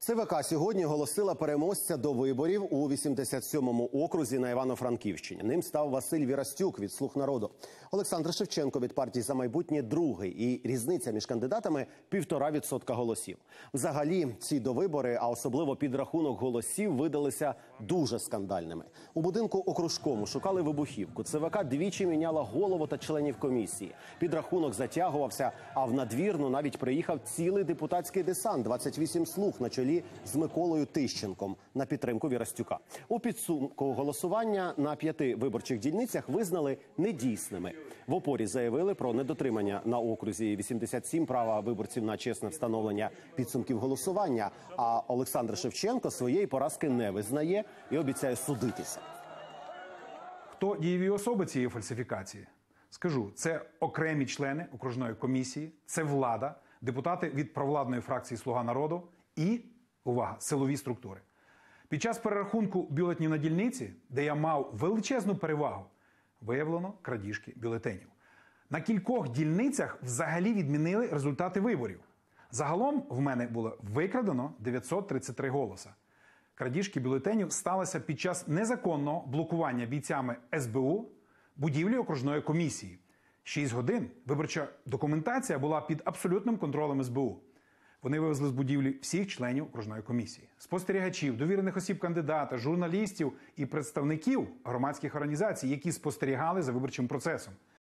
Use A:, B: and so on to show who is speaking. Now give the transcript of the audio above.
A: ЦВК сьогодні оголосила переможця до виборів у 87-му окрузі на Івано-Франківщині. Ним став Василь Вірастюк від «Слуг народу». Олександр Шевченко від партії «За майбутнє» – другий. І різниця між кандидатами – 1,5% голосів. Взагалі, ці довибори, а особливо підрахунок голосів, видалися дуже скандальними. У будинку окружкому шукали вибухівку. ЦВК двічі міняла голову та членів комісії. Підрахунок затягувався, а в надвірну навіть приїхав цілий депутатський десант – 28 «Слуг» на чолі з Миколою Тищенком на підтримку Вірастюка. У підсумку голосування на 5 виборчих дільницях визнали недійсними. В опорі заявили про недотримання на окрузі 87 права виборців на чесне встановлення підсумків голосування. А Олександр Шевченко своєї поразки не визнає і обіцяє судитися.
B: Хто дієві особи цієї фальсифікації? Скажу, це окремі члени окружної комісії, це влада, депутати від провладної фракції «Слуга народу» і, увага, силові структури. Під час перерахунку бюлетенів на дільниці, де я мав величезну перевагу, виявлено крадіжки бюлетенів. На кількох дільницях взагалі відмінили результати виборів. Загалом в мене було викрадено 933 голоса. Крадіжки бюлетенів сталися під час незаконного блокування бійцями СБУ будівлі окружної комісії. 6 годин виборча документація була під абсолютним контролем СБУ. Вони вивезли з будівлі всіх членів окружної комісії. Спостерігачів, довірених осіб кандидата, журналістів і представників громадських організацій, які спостерігали за виборчим процесом.